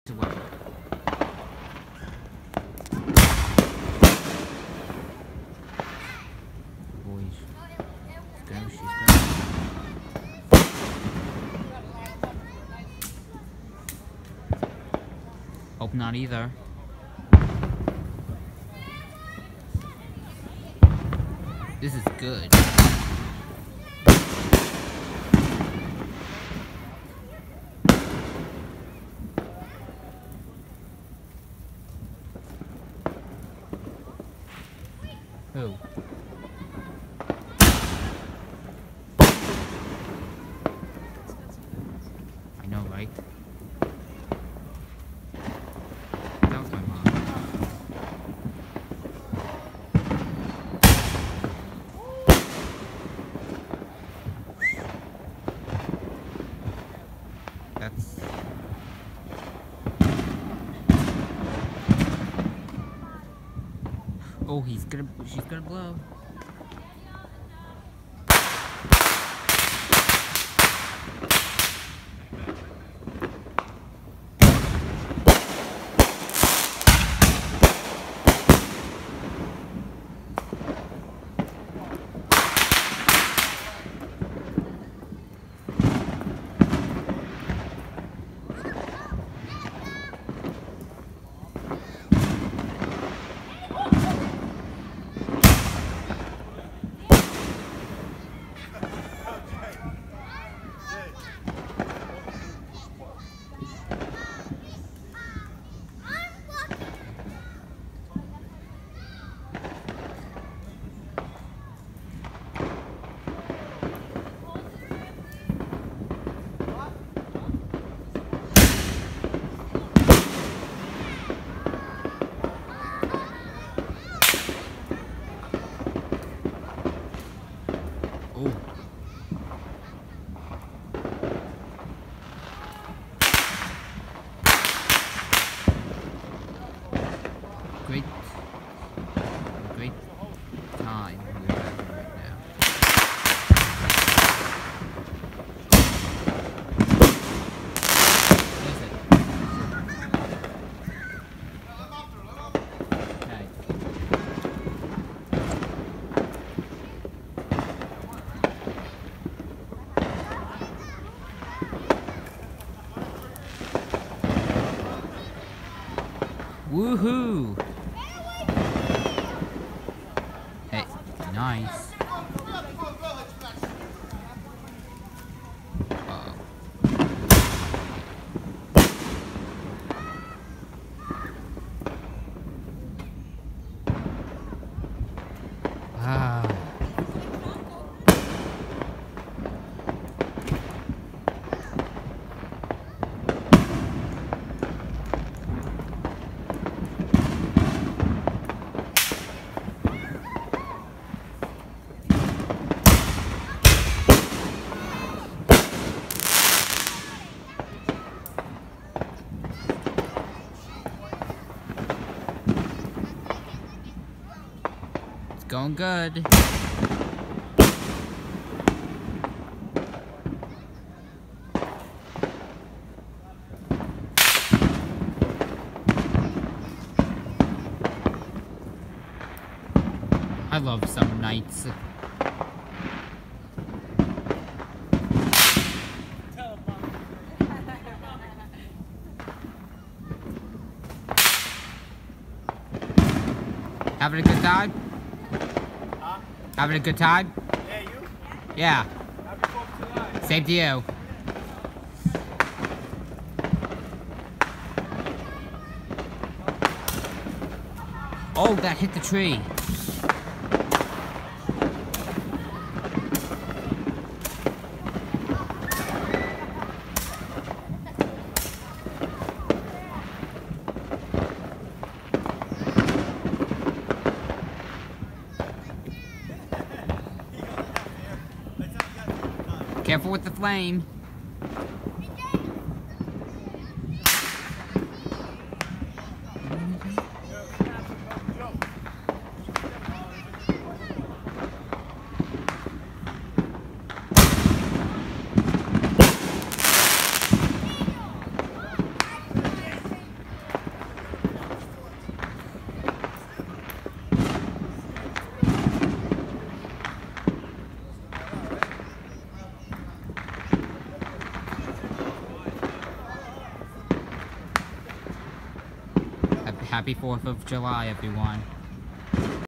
away. Boys. Let's go, she's go. Hope not either. This is good. Oh. I know, right? That was my mom. That's... Oh, she's gonna blow. Oh. Great time we're having right now. What is it? Okay. Woohoo! Hey, nice. Uh-oh. Ah. Going good. I love summer nights. Having a good time? Huh? Having a good time? Yeah, you? Yeah. Happy 4th of July. Same to you. Oh, that hit the tree. Careful with the flame. Happy 4th of July, everyone.